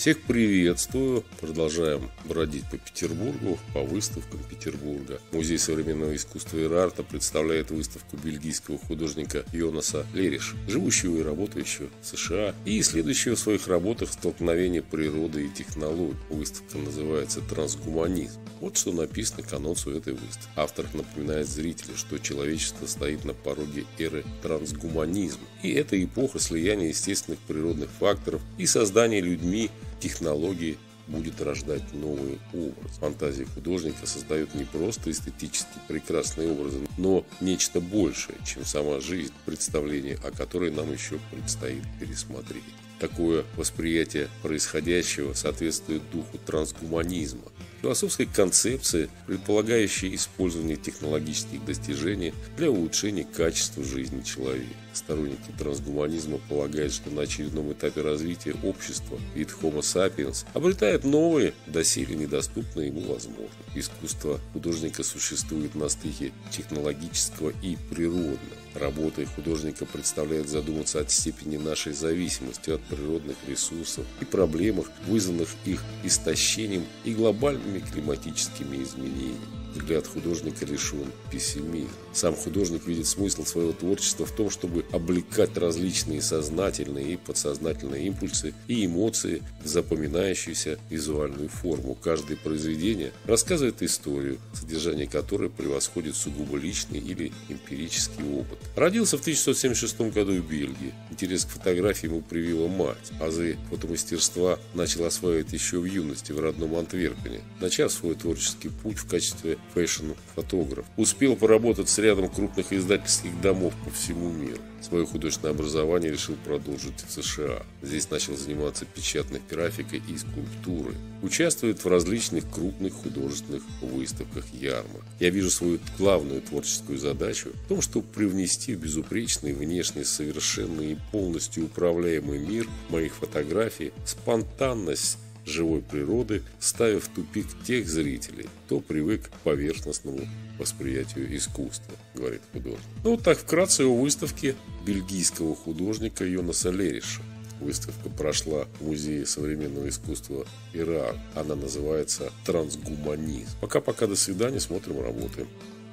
Всех приветствую. Продолжаем бродить по Петербургу, по выставкам Петербурга. Музей современного искусства Ирарта представляет выставку бельгийского художника Йонаса Лериша, живущего и работающего в США и исследующего в своих работах столкновение природы и технологий. Выставка называется «Трансгуманизм». Вот что написано к анонсу этой выставки. Автор напоминает зрителю, что человечество стоит на пороге эры трансгуманизма. И это эпоха слияния естественных природных факторов и создания людьми технологий будет рождать новый образ. Фантазия художника создает не просто эстетически прекрасные образы, но нечто большее, чем сама жизнь, представление о которой нам еще предстоит пересмотреть. Такое восприятие происходящего соответствует духу трансгуманизма, философской концепции, предполагающей использование технологических достижений для улучшения качества жизни человека. Сторонники трансгуманизма полагают, что на очередном этапе развития общества вид Homo sapiens обретает новые, доселе недоступные ему возможности. Искусство художника существует на стыке технологического и природного. Работы художника представляют задуматься о степени нашей зависимости от природных ресурсов и проблемах, вызванных их истощением и глобальными климатическими изменениями. Взгляд художника лишен пессимизма. Сам художник видит смысл своего творчества в том, чтобы облекать различные сознательные и подсознательные импульсы и эмоции в запоминающуюся визуальную форму. Каждое произведение рассказывает историю, содержание которой превосходит сугубо личный или эмпирический опыт. Родился в 1976 году в Бельгии. Интерес к фотографии ему привила мать. Азы фотомастерства начал осваивать еще в юности в родном Антверпене, начав свой творческий путь в качестве фэшн-фотограф. Успел поработать с рядом крупных издательских домов по всему миру. Свое художественное образование решил продолжить в США. Здесь начал заниматься печатной графикой и скульптурой. Участвует в различных крупных художественных выставках, ярмарках. Я вижу свою главную творческую задачу в том, чтобы привнести в безупречный, внешне совершенный и полностью управляемый мир моих фотографий спонтанность живой природы, ставя в тупик тех зрителей, кто привык к поверхностному восприятию искусства, говорит художник. Вот так вкратце о выставке бельгийского художника Йонаса Лериша. Выставка прошла в Музее современного искусства Ирарт. Она называется «Трансгуманизм». Пока-пока, до свидания, смотрим, работаем.